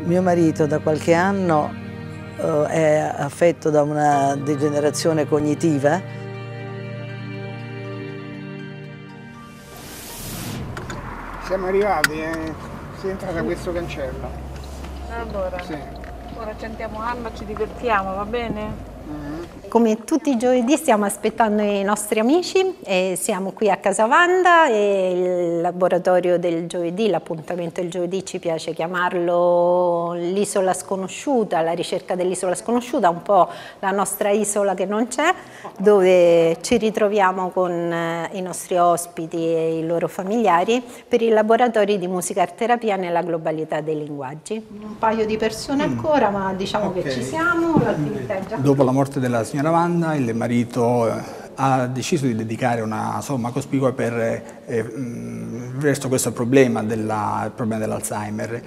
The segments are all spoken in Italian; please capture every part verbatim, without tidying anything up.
Mio marito da qualche anno eh, è affetto da una degenerazione cognitiva. Siamo arrivati, eh. Si entra da questo cancello. Allora, sì. Ora sentiamo Anna, ci divertiamo, va bene? Come tutti i giovedì stiamo aspettando i nostri amici e siamo qui a Casavanda e il laboratorio del giovedì, l'appuntamento del giovedì ci piace chiamarlo l'isola sconosciuta, la ricerca dell'isola sconosciuta, un po' la nostra isola che non c'è, dove ci ritroviamo con i nostri ospiti e i loro familiari per i laboratori di musica-terapia nella globalità dei linguaggi. Un paio di persone ancora, ma diciamo okay. che ci siamo, l'attività è già... Dopo la morte della signora Wanda, il marito ha deciso di dedicare una somma cospicua per, eh, verso questo problema, della, il problema dell'Alzheimer.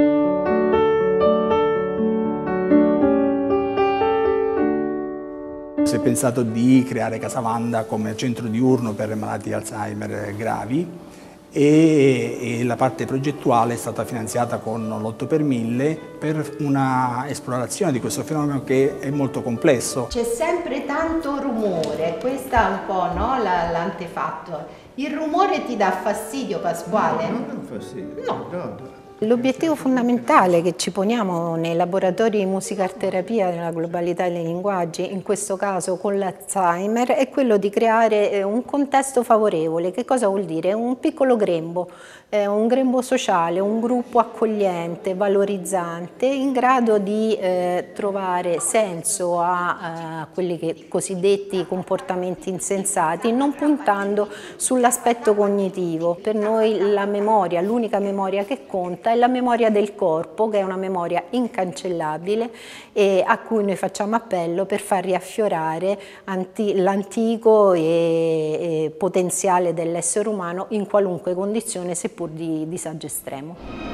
Si è pensato di creare Casavanda come centro diurno per malati di Alzheimer gravi e, e la parte progettuale è stata finanziata con l'otto per mille per una esplorazione di questo fenomeno che è molto complesso. C'è sempre tanto rumore, questo è un po' no, l'antefatto. Il rumore ti dà fastidio, Pasquale? No, non dà fastidio. No. no. L'obiettivo fondamentale che ci poniamo nei laboratori di musica-terapia nella globalità dei linguaggi, in questo caso con l'Alzheimer, è quello di creare un contesto favorevole. Che cosa vuol dire? Un piccolo grembo, eh, un grembo sociale, un gruppo accogliente, valorizzante, in grado di eh, trovare senso a, a quelli che cosiddetti comportamenti insensati, non puntando sull'aspetto cognitivo. Per noi la memoria, l'unica memoria che conta, è la memoria del corpo, che è una memoria incancellabile e a cui noi facciamo appello per far riaffiorare l'antico e, e potenziale dell'essere umano in qualunque condizione, seppur di disagio estremo.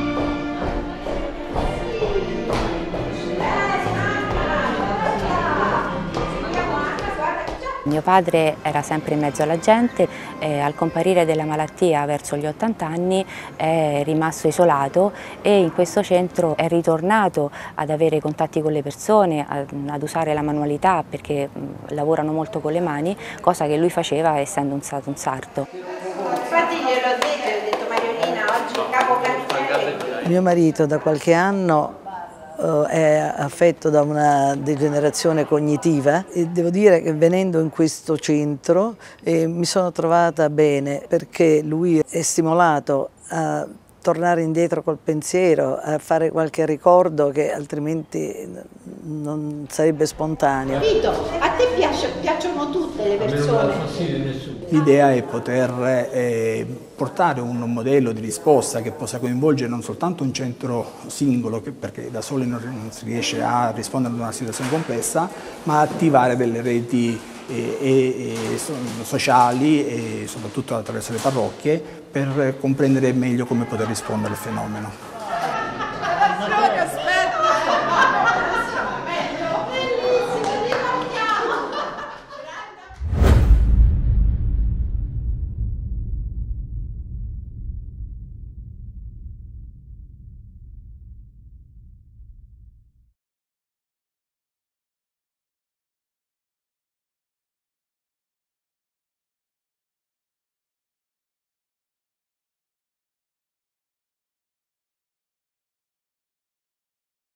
Mio padre era sempre in mezzo alla gente, eh, al comparire della malattia verso gli ottanta anni è rimasto isolato e in questo centro è ritornato ad avere contatti con le persone, ad, ad usare la manualità perché mh, lavorano molto con le mani, cosa che lui faceva essendo un, un sarto. Infatti gliel'ho detto, ho detto Mariolina, oggi capo cantiere. Mio marito da qualche anno è affetto da una degenerazione cognitiva e devo dire che venendo in questo centro eh, mi sono trovata bene perché lui è stimolato a tornare indietro col pensiero, a fare qualche ricordo che altrimenti non sarebbe spontaneo. Vito, a te piace, piacciono tutte le persone? L'idea è poter eh, portare un modello di risposta che possa coinvolgere non soltanto un centro singolo, che, perché da soli non, non si riesce a rispondere ad una situazione complessa, ma attivare delle reti e, e, e sociali e soprattutto attraverso le parrocchie per comprendere meglio come poter rispondere al fenomeno. Aspetta!